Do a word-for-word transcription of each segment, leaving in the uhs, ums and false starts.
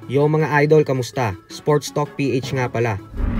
Yo mga idol, kamusta? Sports Talk P H nga pala.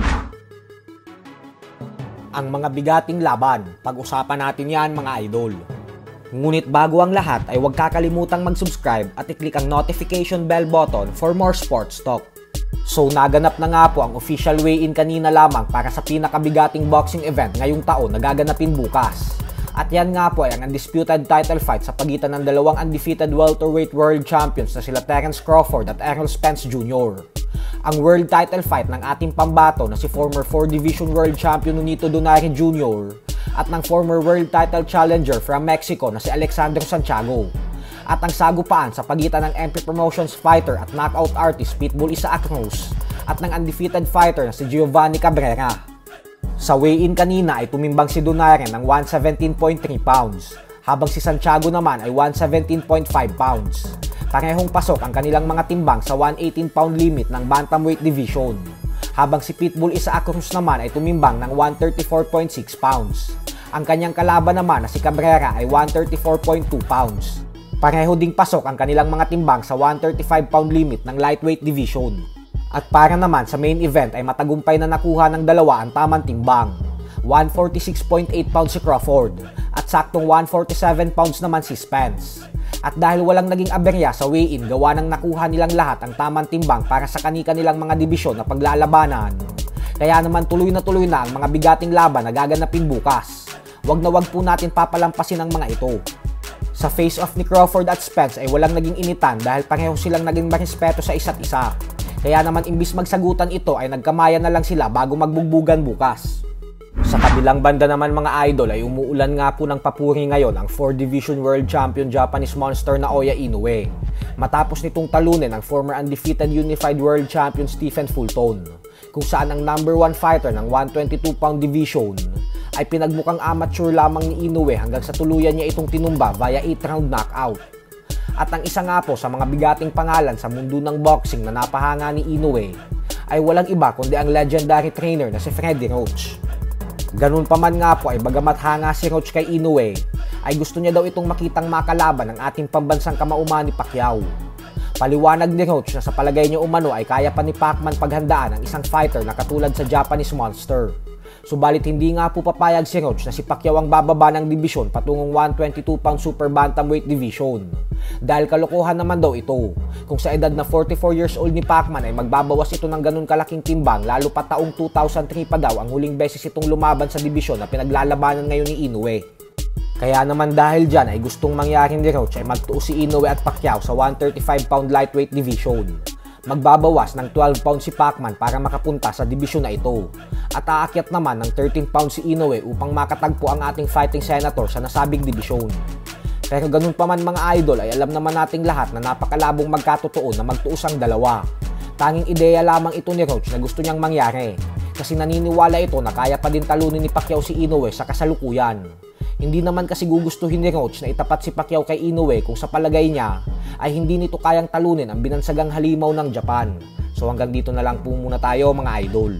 Ang mga bigating laban, pag-usapan natin yan mga idol. Ngunit bago ang lahat ay huwag kakalimutang mag-subscribe at i-click ang notification bell button for more sports talk. So naganap na nga po ang official weigh-in kanina lamang para sa pinakabigating boxing event ngayong taon na gaganapin bukas. At yan nga po ay ang undisputed title fight sa pagitan ng dalawang undefeated welterweight world champions na sila Terence Crawford at Errol Spence Junior Ang world title fight ng ating pambato na si former four division world champion Nonito Donaire Junior at ng former world title challenger from Mexico na si Alexander Santiago. At ang sagupaan sa pagitan ng M P Promotions fighter at knockout artist Pitbull Isaac Cruz at ng undefeated fighter na si Giovanni Cabrera. Sa weigh-in kanina ay tumimbang si Donaire ng one seventeen point three pounds, habang si Santiago naman ay one seventeen point five pounds. Parehong pasok ang kanilang mga timbang sa one eighteen pound limit ng bantamweight division, habang si Pitbull Isaac Cruz naman ay tumimbang ng one thirty-four point six pounds. Ang kanyang kalaban naman na si Cabrera ay one thirty-four point two pounds. Pareho ding pasok ang kanilang mga timbang sa one thirty-five pound limit ng lightweight division. At para naman sa main event ay matagumpay na nakuha ng dalawa ang tamang timbang. one forty-six point eight pounds si Crawford at saktong one forty-seven pounds naman si Spence. At dahil walang naging aberya sa weigh-in gawa ng nakuha nilang lahat ang tamang timbang para sa kani-kanilang mga dibisyon na paglalabanan, kaya naman tuloy na tuloy na ang mga bigating laban na gaganapin bukas. Wag na wag po natin papalampasin ang mga ito. Sa face-off ni Crawford at Spence ay walang naging initan dahil pareho silang naging marespeto sa isa't isa. Kaya naman imbis magsagutan ito ay nagkamayan na lang sila bago magbugbugan bukas. Sa kabilang banda naman mga idol ay umuulan nga po ng papuri ngayon ang four division world champion Japanese monster na Naoya Inoue. Matapos nitong talunin ang former undefeated unified world champion Stephen Fulton, kung saan ang number one fighter ng one twenty-two pound division ay pinagmukhang amateur lamang ni Inoue hanggang sa tuluyan niya itong tinumba via eight round knockout. At ang isa nga po sa mga bigating pangalan sa mundo ng boxing na napahanga ni Inoue ay walang iba kundi ang legendary trainer na si Freddie Roach. Ganun pa man nga po ay bagamat hanga si Roach kay Inoue, ay gusto niya daw itong makitang makalaban ng ating pambansang kamauman ni Pacquiao. Paliwanag ni Roach na sa palagay niya umano ay kaya pa ni Pacman paghandaan ang isang fighter na katulad sa Japanese monster. Subalit hindi nga po papayag si Roach na si Pacquiao ang bababa ng dibisyon patungong one twenty-two pound super bantamweight division. Dahil kalokohan naman daw ito, kung sa edad na forty-four years old ni Pacman ay magbabawas ito ng ganun kalaking timbang lalo pa taong two thousand three pa daw ang huling beses itong lumaban sa dibisyon na pinaglalabanan ngayon ni Inoue. Kaya naman dahil dyan ay gustong mangyari ni Roach ay magtuos si Inoue at Pacquiao sa one thirty-five pound lightweight division. Magbabawas ng twelve pounds si Pacman para makapunta sa dibisyon na ito. At aakyat naman ng thirteen pounds si Inoue upang makatagpo ang ating fighting senator sa nasabing dibisyon. Pero ganun pa man mga idol ay alam naman nating lahat na napakalabong magkatotoo na magtuos ang dalawa. Tanging ideya lamang ito ni Roach na gusto niyang mangyari. Kasi naniniwala ito na kaya pa din talunin ni Pacquiao si Inoue sa kasalukuyan. Hindi naman kasi gugustuhin ni Roach na itapat si Pacquiao kay Inoue kung sa palagay niya ay hindi nito kayang talunin ang binansagang halimaw ng Japan. So hanggang dito na lang po muna tayo mga idol.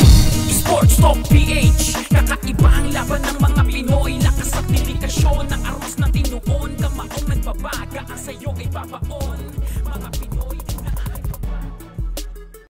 Sports Talk P H, kakaiba ang laban ng mga Pinoy. Lakas at dedikasyon ng aros na tinuon. Kamaong nagbabaga ang sayo ay babaon. Mga Pinoy